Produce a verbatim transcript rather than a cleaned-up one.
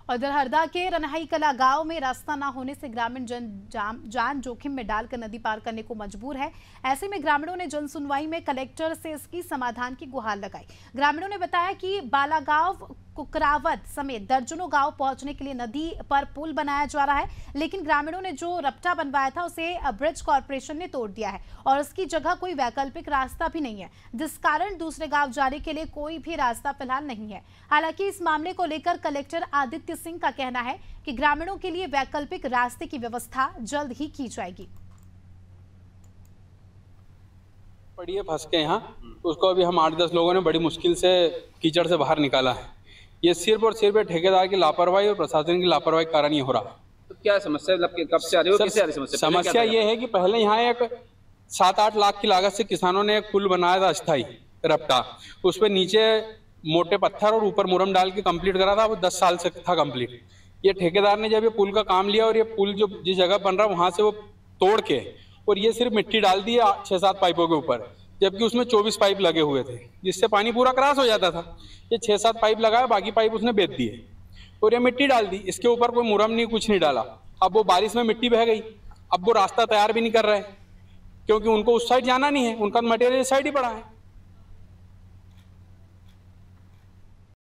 उधर हरदा के रनहाई कला गांव में रास्ता न होने से ग्रामीण जन जान, जान जोखिम में डालकर नदी पार करने को मजबूर है। ऐसे में ग्रामीणों ने जन सुनवाई में कलेक्टर से इसकी समाधान की गुहार लगाई। ग्रामीणों ने बताया कि बालागांव, कुकरावत समेत दर्जनों गांव पहुंचने के लिए नदी पर पुल बनाया जा रहा है, लेकिन ग्रामीणों ने जो रपटा बनवाया था उसे ब्रिज कॉर्पोरेशन ने तोड़ दिया है और उसकी जगह कोई वैकल्पिक रास्ता भी नहीं है, जिस कारण दूसरे गांव जाने के लिए कोई भी रास्ता फिलहाल नहीं है। हालांकि इस मामले को लेकर कलेक्टर आदित्य सिंह का कहना है कि ग्रामीणों के लिए वैकल्पिक रास्ते की व्यवस्था जल्द ही की जाएगी। पड़ी है फंस के यहाँ, उसको अभी हम आठ दस लोगों ने बड़ी मुश्किल से कीचड़ से बाहर निकाला है। ये सिर्फ और सिर्फ ठेकेदार की लापरवाही और प्रशासन की लापरवाही के कारण ये हो रहा है। तो क्या समस्या, कब से आ रही हो, किससे आ रही समस्या? समस्या ये है कि पहले यहाँ एक सात आठ लाख की लागत से किसानों ने एक पुल बनाया था अस्थाई रपटा, उस पर नीचे मोटे पत्थर और ऊपर मुरम डाल के कंप्लीट करा था, वो दस साल से था कंप्लीट। ये ठेकेदार ने जब ये पुल का काम लिया और ये पुल जो जिस जगह बन रहा वहां से वो तोड़ के और ये सिर्फ मिट्टी डाल दी छह सात पाइपों के ऊपर, जबकि उसमें चौबीस पाइप लगे हुए थे जिससे पानी पूरा क्रॉस हो जाता था। ये छह सात पाइप लगाया, बाकी पाइप उसने बेच दिए और ये मिट्टी डाल दी, इसके ऊपर कोई मुरम नहीं, कुछ नहीं डाला। अब वो बारिश में मिट्टी बह गई, अब वो रास्ता तैयार भी नहीं कर रहे क्योंकि उनको उस साइड जाना नहीं है, उनका मटेरियल इस साइड ही पड़ा है।